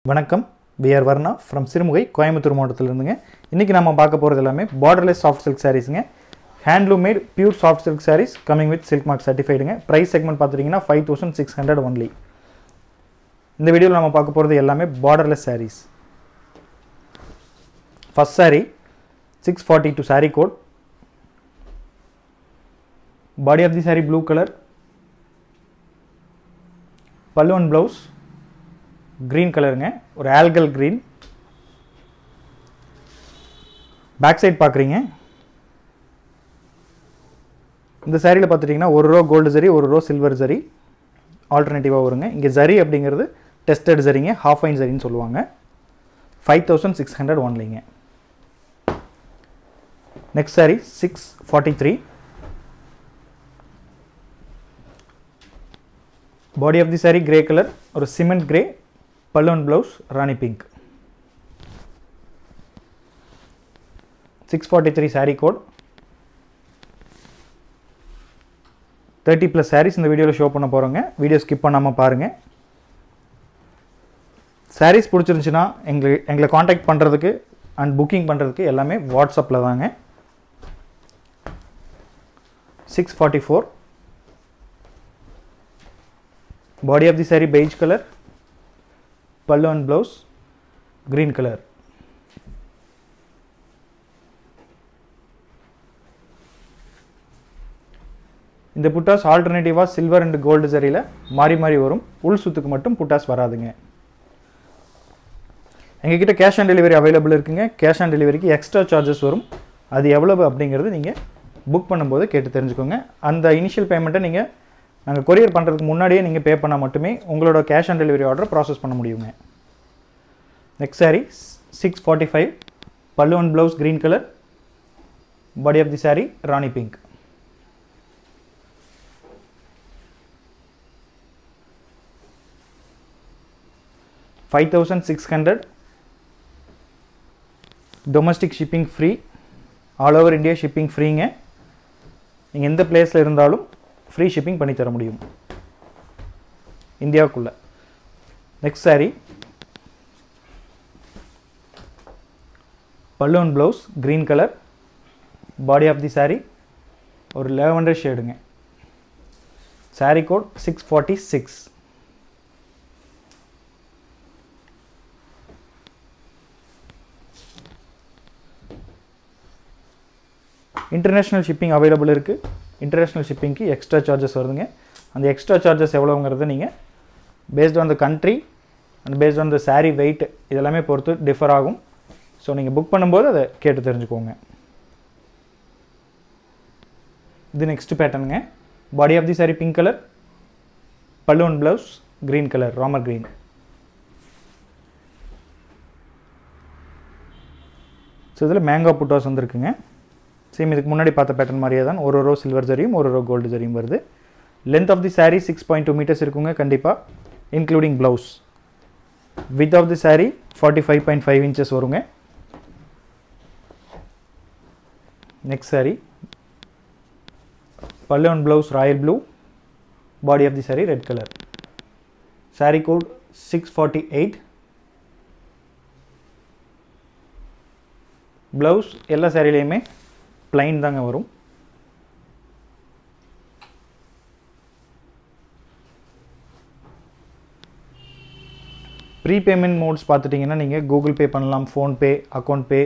வணக்கம். we are Varna from Sirumugai Coimbatore மாவட்டத்திலிருந்துங்க. இன்றைக்கி நம்ம பார்க்க போகிறது எல்லாமே பார்டர்லெஸ் சாஃப்ட் சில்க் சாரீஸுங்க. Handloom made pure soft silk sarees coming with silk mark சர்டிஃபைடுங்க. ப்ரைஸ் செக்மெண்ட் பார்த்துட்டிங்கன்னா 5600 ஒன்லி. இந்த வீடியோவில் நம்ம பார்க்க போகிறது எல்லாமே borderless sarees. First saree 642 saree code. Body of the saree blue colour, pallu and blouse green கலருங்க, ஒரு ஆல்கல் green. பேக் சைட் பார்க்குறீங்க. இந்த சாரியில் பார்த்துட்டிங்கன்னா ஒரு ரோ கோல்டு ஜரி, ஒரு ரோ சில்வர் ஜரி ஆல்டர்னேட்டிவாக வருங்க. இங்கே ஜரி அப்படிங்கிறது டெஸ்டட் ஜரிங்க, ஹாஃப் ஃபைன் ஜரின்னு சொல்லுவாங்க. 5600 ஒன்லிங்க. Next saree 643. Body of the saree grey colour, ஒரு cement grey, pallu and blouse rani pink. 643 saree code. 30+ sarees இந்த வீடியோவில் ஷோ பண்ண போகிறோங்க. வீடியோ ஸ்கிப் பண்ணாமல் பாருங்கள். சாரீஸ் பிடிச்சிருந்துச்சுன்னா எங்களை காண்டாக்ட் பண்ணுறதுக்கு அண்ட் புக்கிங் பண்ணுறதுக்கு எல்லாமே வாட்ஸ்அப்பில் தாங்க. 644. Body of the saree beige colour, pallu and blouse green colour. இந்த புட்டாஸ் ஆல்டர்னேட்டிவாக சில்வர் அண்ட் கோல்டு ஜரியில் மாறி மாறி வரும். உள் சுத்துக்கு மட்டும் புட்டாஸ் வராதுங்க. எங்ககிட்ட கேஷ் ஆன் டெலிவரி அவைலபிள் இருக்குங்க. கேஷ் ஆன் டெலிவரிக்கு எக்ஸ்ட்ரா சார்ஜஸ் வரும். அது எவ்வளவு அப்படிங்கிறது நீங்கள் புக் பண்ணும்போது கேட்டு தெரிஞ்சுக்கோங்க. அந்த இனிஷியல் பேமெண்ட்டை நீங்கள் நாங்கள் கொரியர் பண்ணுறதுக்கு முன்னாடியே நீங்கள் பே பண்ணால் மட்டுமே உங்களோட cash on delivery order process பண்ண முடியுங்க. Next saree 645. Pallu and blouse green colour, body of the saree rani pink. $5600. Domestic shipping free. All over India shipping ஃப்ரீங்க. நீங்கள் எந்த பிளேஸில் இருந்தாலும் ஃப்ரீ ஷிப்பிங் பண்ணி தர முடியும் இந்தியாவுக்குள்ள. Next saree pallu and blouse green colour, body of the saree ஒரு லேவண்டர் ஷேடுங்க. Saree code 646. International shipping available இருக்குது. இன்டர்நேஷ்னல் ஷிப்பிங்க்கு எக்ஸ்ட்ரா சார்ஜஸ் வருதுங்க. அந்த எக்ஸ்ட்ரா சார்ஜஸ் எவ்வளோங்கிறத நீங்கள் based on the country and based on the saree weight இதெல்லாமே பொறுத்து டிஃபர் ஆகும். ஸோ நீங்கள் புக் பண்ணும்போது அதை கேட்டு தெரிஞ்சுக்கோங்க. இது நெக்ஸ்ட் பேட்டர்னுங்க. Body of the saree pink colour, pallu and blouse green colour, Ramar green. So இதில் மேங்கோ புட்டாஸ் வந்துருக்குங்க. சேம் இதுக்கு முன்னாடி பார்த்த பேட்டர்ன் மாதிரியே தான். ஒரு ரோ சில்வர் ஜரியும் ஒரு ரோ கோல்டு ஜரியும் வருது. Length of the saree 6.2 metres இருக்குங்க கண்டிப்பாக, including blouse. Width of the saree 45.5 inches வருங்க. Next saree pallu and blouse royal blue, body of the saree red colour. Saree code 648. Blouse எல்லா சாரிலையுமே பிளைன் தாங்க வரும். ப்ரீபேமெண்ட் மோட்ஸ் பார்த்துட்டிங்கன்னா நீங்கள் கூகுள் பே பண்ணலாம், ஃபோன்பே, அக்கௌண்ட் பே,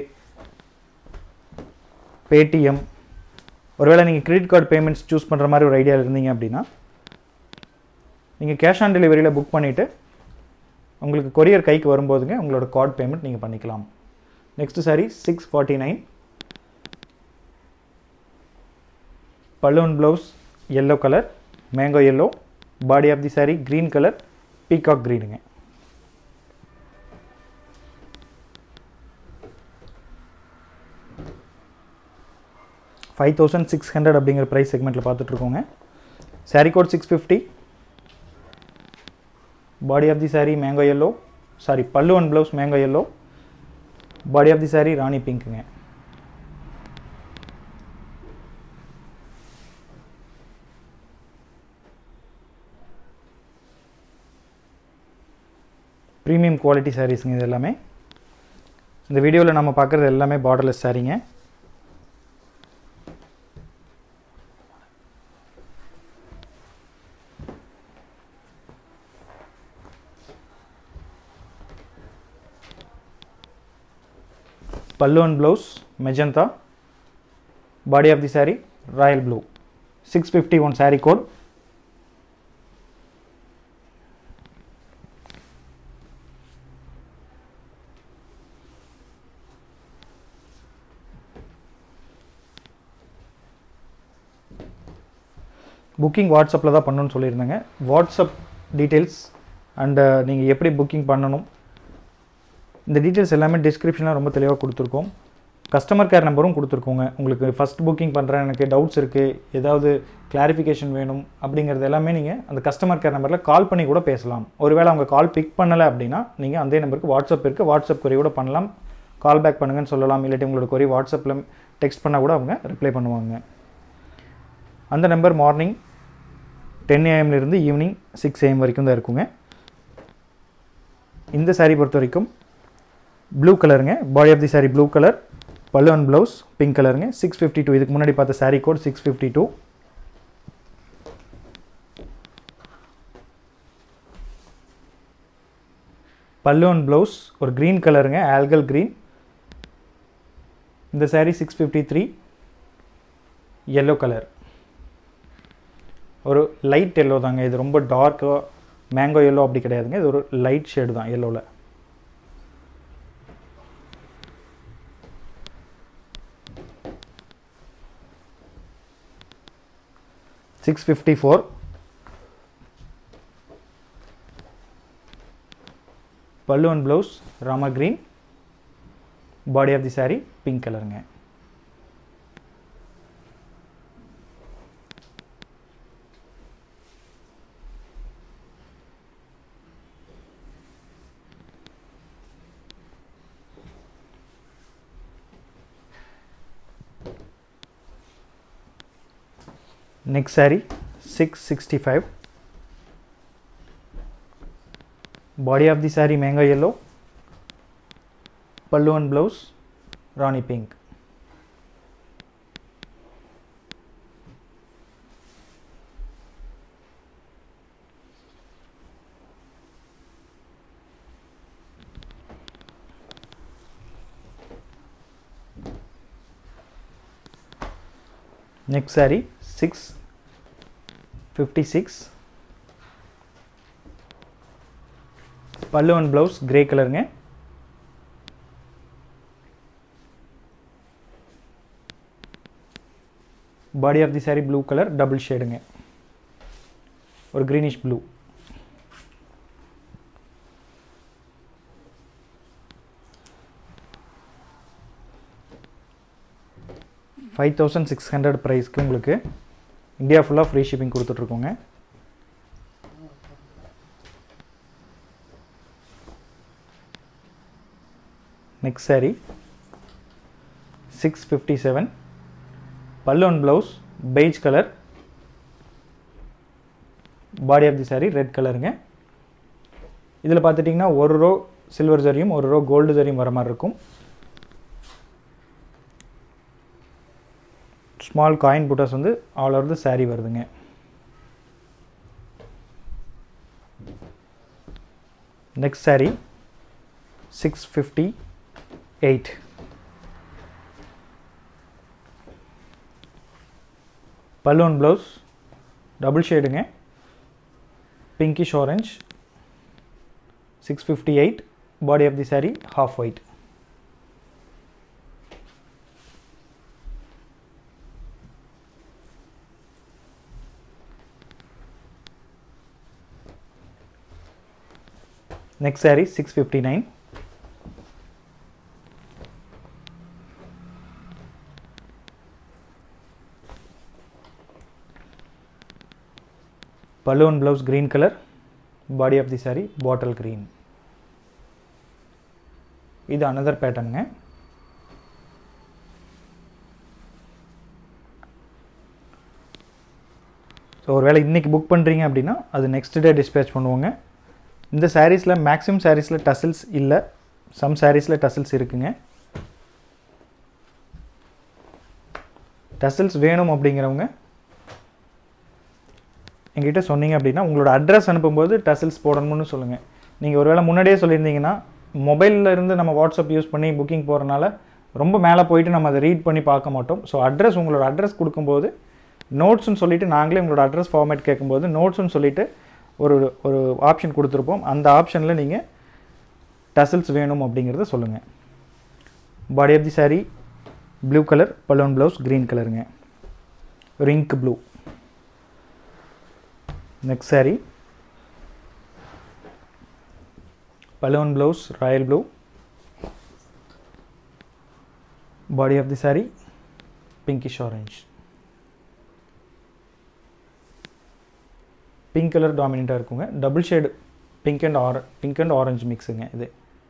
பேடிஎம். ஒருவேளை நீங்கள் கிரெடிட் கார்டு பேமெண்ட்ஸ் சூஸ் பண்ணுற மாதிரி ஒரு ஐடியா இருந்தீங்க அப்படின்னா நீங்கள் கேஷ் ஆன் டெலிவரியில் புக் பண்ணிவிட்டு உங்களுக்கு கொரியர் கைக்கு வரும்போதுங்க உங்களோட கார்டு பேமெண்ட் நீங்கள் பண்ணிக்கலாம். Next saree 649. Pallu and blouse yellow colour, mango yellow, body of the saree green colour, peacock greenங்க. $5600 அப்படிங்கிற ப்ரைஸ் செக்மெண்ட்டில் பார்த்துட்ருக்கோங்க. Saree code 650. Body of the saree mango yellow, pallu and blouse mango yellow, body of the saree rani பிங்க்குங்க. ப்ரீமியம் குவாலிட்டி சாரீஸுங்க இது எல்லாமே. இந்த வீடியோவில் நம்ம பார்க்குறது எல்லாமே பார்டர்லெஸ் சாரீங்க. Pallu and blouse magenta, body of the saree royal blue, 651 saree code. Booking வாட்ஸ்அப்பில் தான் பண்ணணும்னு சொல்லியிருந்தேங்க. வாட்ஸ்அப் டீட்டெயில்ஸ் அண்டு நீங்கள் எப்படி புக்கிங் பண்ணணும் இந்த டீட்டெயில்ஸ் எல்லாமே டிஸ்கிரிப்ஷனில் ரொம்ப தெளிவாக கொடுத்துருக்கோம். கஸ்டமர் கேர் நம்பரும் கொடுத்துருக்கோங்க. உங்களுக்கு ஃபஸ்ட் புக்கிங் பண்ணுறேன், எனக்கு டவுட்ஸ் இருக்குது, ஏதாவது கிளாரிஃபிகேஷன் வேணும் அப்படிங்கிறது எல்லாமே நீங்கள் அந்த கஸ்டமர் கேர் நம்பரில் கால் பண்ணி கூட பேசலாம். ஒருவேளை அவங்க கால் பிக் பண்ணலை அப்படின்னா நீங்கள் அந்த நம்பருக்கு வாட்ஸ்அப் இருக்குது, வாட்ஸ்அப் கொரி கூட பண்ணலாம், கால் பேக் பண்ணுங்கன்னு சொல்லலாம். இல்லாட்டி உங்களோட கொரி வாட்ஸ்அப்பில் டெக்ஸ்ட் பண்ணால் கூட அவங்க ரிப்ளை பண்ணுவாங்க. அந்த number morning 10 AM evening 6 AM வரைக்கும் தான் இருக்குங்க. இந்த சாரீ பொறுத்த வரைக்கும் ப்ளூ கலருங்க, body of the saree blue colour, pallu and blouse pink கலருங்க, 652. இதுக்கு முன்னாடி பார்த்த saree code 652. Pallu and blouse ஒரு க்ரீன் கலருங்க, ஆல்கல் க்ரீன். இந்த சாரீ 653. yellow கலர், ஒரு லைட் எல்லோ தாங்க. இது ரொம்ப டார்க்காக மேங்கோ எல்லோ அப்படி கிடையாதுங்க, இது ஒரு லைட் ஷேடு தான் எல்லோவில். $654. Pallu and blouse Rama green, body of the saree pink கலருங்க. Next saree 665. Body of the saree mango yellow, pallu and blouse Rani pink. Next saree 656. பல்லு அண்ட் ப்ளவுஸ் கிரே கலருங்க. Body of the saree blue colour, double ஷேடுங்க, ஒரு greenish blue. $5,600 ப்ரைஸ்க்கு உங்களுக்கு India ஃபுல்லாக free shipping கொடுத்துட்ருக்கோங்க. Next saree 657. Pallu and blouse beige colour, body of the saree red கலருங்க. இதில் பார்த்துட்டிங்கன்னா ஒரு ரோ சில்வர் ஜரியும் ஒரு ரோ கோல்டு ஜரியும் வர மாதிரி இருக்கும். ஸ்மால் காயின் புட்டாஸ் வந்து ஆல் ஓவர் தி சாரீ வருதுங்க. Next saree 658. Pallu and blouse double ஷேடுங்க, pinkish orange, 658. Body of the saree half white. Next saree 659. Pallu and blouse green color, body of the saree bottle green. இது another pattern. So ஒருவேளை இன்றைக்கி book பண்ணுறீங்க அப்படின்னா அது next day dispatch பண்ணுவோங்க. இந்த சாரீஸில் மேக்ஸிமம் சாரீஸில் டசில்ஸ் இல்லை, சம் சாரீஸில் டசில்ஸ் இருக்குங்க. டசில்ஸ் வேணும் அப்படிங்கிறவங்க எங்கிட்ட சொன்னீங்க அப்படின்னா உங்களோட அட்ரஸ் அனுப்பும்போது டசில்ஸ் போடணும்னு சொல்லுங்கள். நீங்கள் ஒருவேளை முன்னாடியே சொல்லியிருந்தீங்கன்னா மொபைலில் இருந்து நம்ம வாட்ஸ்அப் யூஸ் பண்ணி புக்கிங் போகிறனால ரொம்ப மேலே போயிட்டு நம்ம அதை ரீட் பண்ணி பார்க்க மாட்டோம். ஸோ அட்ரஸ், உங்களோட அட்ரஸ் கொடுக்கும்போது நோட்ஸ்னு சொல்லிவிட்டு நாங்களே உங்களோட அட்ரஸ் ஃபார்மேட் கேட்கும்போது நோட்ஸ்னு சொல்லிவிட்டு ஒரு ஆப்ஷன் கொடுத்துருப்போம். அந்த ஆப்ஷனில் நீங்கள் டசில்ஸ் வேணும் அப்படிங்கிறத சொல்லுங்கள். Body of the saree blue colour, balloon blouse green கலருங்க, ink blue. Next saree balloon blouse royal blue. Body of the saree pinkish orange. Pink colour டாமினண்ட்டாக இருக்குங்க. Double shade pink and orange மிக்ஸுங்க இது.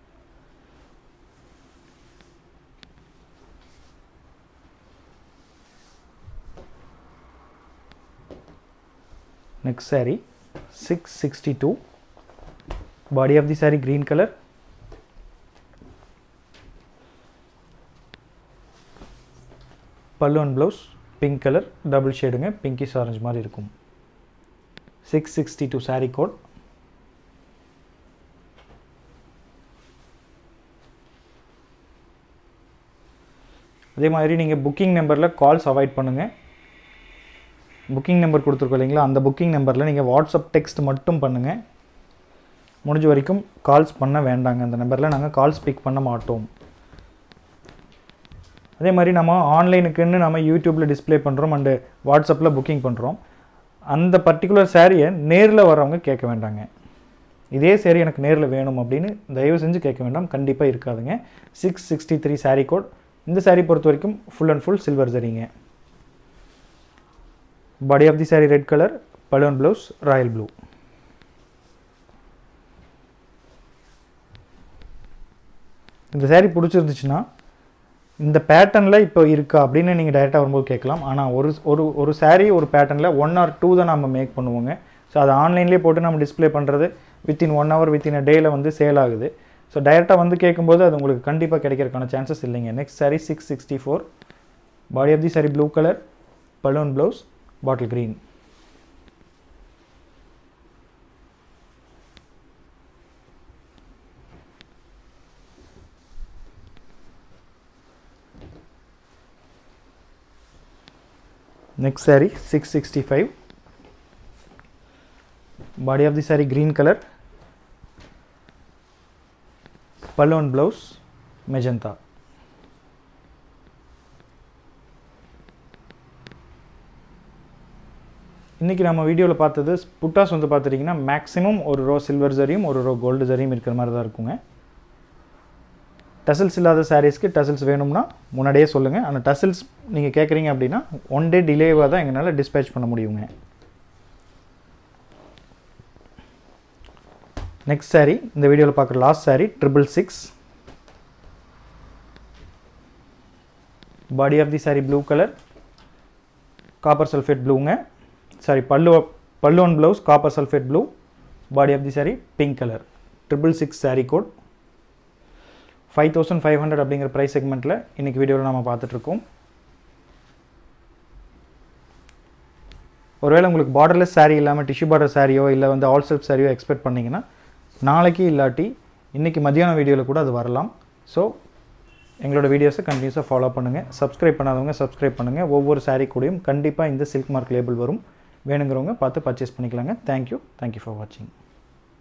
Next saree 662. Body of the saree green color. Pallu and blouse pink color, double shade ங்க, pinkish orange மாதிரி இருக்கும். 662 saree code. அதே மாதிரி நீங்கள் புக்கிங் நம்பரில் கால்ஸ் அவாய்ட் பண்ணுங்கள். புக்கிங் நம்பர் கொடுத்துருக்கோம் இல்லைங்களா, அந்த புக்கிங் நம்பரில் நீங்கள் வாட்ஸ்அப் டெக்ஸ்ட் மட்டும் பண்ணுங்கள். முடிஞ்ச வரைக்கும் கால்ஸ் பண்ண வேண்டாங்க. அந்த நம்பரில் நாங்கள் கால்ஸ் பிக் பண்ண மாட்டோம். அதே மாதிரி நம்ம ஆன்லைனுக்குன்னு நம்ம யூடியூப்பில் டிஸ்பிளே பண்ணுறோம் அண்டு வாட்ஸ்அப்பில் புக்கிங் பண்ணுறோம். அந்த பர்டிகுலர் சாரியை நேரில் வர்றவங்க கேட்க வேண்டாங்க. இதே சாரி எனக்கு நேரில் வேணும் அப்படின்னு தயவு செஞ்சு கேட்க வேண்டாம், கண்டிப்பாக இருக்காதுங்க. 663 சாரீ கோட். இந்த சாரீ பொறுத்த வரைக்கும் ஃபுல் அண்ட் ஃபுல் சில்வர் சரிங்க. Body of the saree red colour, balloon blouse royal blue. இந்த சாரீ பிடிச்சிருந்துச்சுன்னா இந்த பேட்டர்னில் இப்போ இருக்கா அப்படின்னு நீங்கள் டைரெக்டாக வரும்போது கேட்கலாம். ஆனால் ஒரு சாரீ ஒரு பேட்டர்னில் 1 or 2 தான் நம்ம மேக் பண்ணுவோங்க. ஸோ அதை ஆன்லைன்லேயே போட்டு நம்ம டிஸ்பிளே பண்ணுறது வித்தின் 1 hour வித்தின் அ டேயில் வந்து சேல் ஆகுது. ஸோ டைரெக்டாக வந்து கேட்கும்போது அது உங்களுக்கு கண்டிப்பாக கிடைக்கிறதுக்கான சான்சஸ் இல்லைங்க. Next saree 664. Body of the saree blue colour, balloon blouse bottle green. Next saree 665. Body of the saree green color, pallu and blouse magenta. இன்றைக்கி நம்ம வீடியோவில் பார்த்தது புட்டாஸ் வந்து பார்த்துட்டிங்கன்னா மேக்ஸிமம் ஒரு ரோ சில்வர் ஜரியும் ஒரு ரோ கோல்டு ஜரியும் இருக்கிற மாதிரி தான் இருக்குங்க. டசில்ஸ் இல்லாத சாரீஸ்க்கு டசில்ஸ் வேணும்னா முன்னாடியே சொல்லுங்கள். அந்த டசில்ஸ் நீங்கள் கேட்குறீங்க அப்படின்னா 1 day டிலேவாக தான் எங்களால் டிஸ்பேச் பண்ண முடியுங்க. நெக்ஸ்ட் சாரீ இந்த வீடியோவில் பார்க்குற last saree 666. Body of the saree blue colour, copper sulphate ப்ளூங்க. Sorry pallu and blouse copper sulphate blue. Body of the saree pink colour. 666 saree code. 5500 அப்படிங்கிற ப்ரைஸ் செக்மெண்ட்டில் இன்றைக்கி வீடியோவில் நம்ம பார்த்துட்ருக்கோம். ஒருவேளை உங்களுக்கு பார்டர்லெஸ் சாரீ இல்லாமல் டிஷ்யூ பார்டர் சாரியோ இல்லை வந்து ஆல் செல்ஃப் சாரியோ எக்ஸ்பெக்ட் பண்ணிங்கன்னா நாளைக்கு இல்லாட்டி இன்றைக்கி மதியான வீடியோவில் கூட அது வரலாம். ஸோ எங்களோட வீடியோஸை கண்டினியூஸாக ஃபாலோ பண்ணுங்கள். சப்ஸ்கிரைப் பண்ணாதவங்க சப்ஸ்கிரைப் பண்ணுங்கள். ஒவ்வொரு சாரீ கூடயும் கண்டிப்பாக இந்த சில்க் மார்க் லேபிள் வரும். வேணுங்கிறவங்க பார்த்து பர்ச்சேஸ் பண்ணிக்கலாங்க. தேங்க்யூ ஃபார் வாட்சிங்.